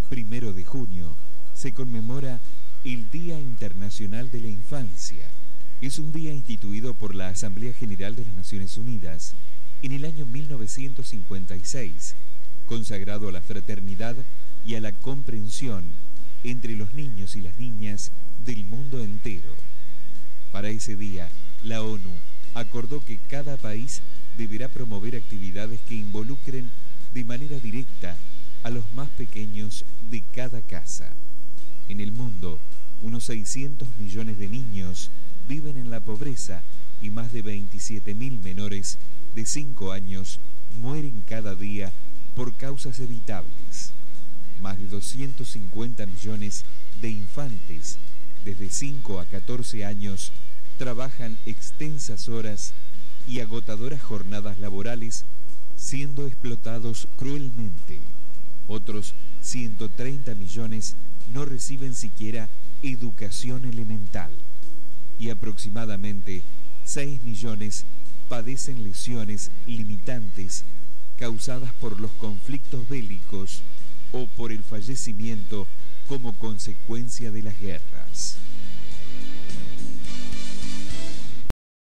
1 de junio se conmemora el Día Internacional de la Infancia. Es un día instituido por la Asamblea General de las Naciones Unidas en el año 1956, consagrado a la fraternidad y a la comprensión entre los niños y las niñas del mundo entero. Para ese día, la ONU acordó que cada país deberá promover actividades que involucren de manera directa a los más pequeños de cada casa. En el mundo, unos 600 millones de niños viven en la pobreza y más de 27.000 menores de 5 años mueren cada día por causas evitables. Más de 250 millones de infantes desde 5 a 14 años trabajan extensas horas y agotadoras jornadas laborales, siendo explotados cruelmente. Otros 130 millones no reciben siquiera educación elemental y aproximadamente 6 millones padecen lesiones limitantes causadas por los conflictos bélicos o por el fallecimiento como consecuencia de las guerras.